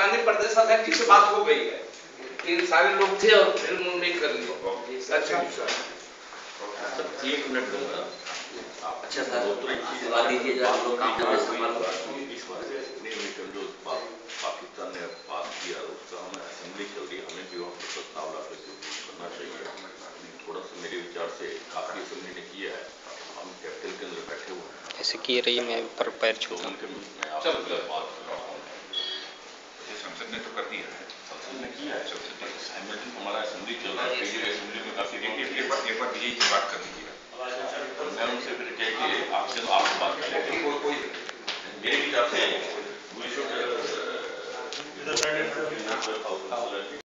माननीय प्रदेश अध्यक्ष जी से बात हो गई है, इन सारे लोग थे और फिर नहीं कर लिए। एक मिनट दूंगा। अच्छा सर, बता दीजिए जरा, हम लोग काम कर रहे जो पाकिस्तान ने पास किया उसका हमें असेंबली चल रही है, हमें भी वहाँ पर प्रस्ताव ला करके करना चाहिए। थोड़ा सा मेरे विचार से आपकी असेंबली ने किया है, हम कैपिटल के अंदर बैठे हुए हैं, ऐसे किए रहिए, मैं पर पैर छूता हूँ। मैं आपसे बात कर रहा हूँ। संसद ने तो कर दिया है, संसद ने किया है, हमारा असेंबली चल रहा है, असेंबली में काफी एक बार यही बात कर लीजिए। मैं उनसे फिर कह के आपसे आप बात कर लेते कोई मेरे विचार से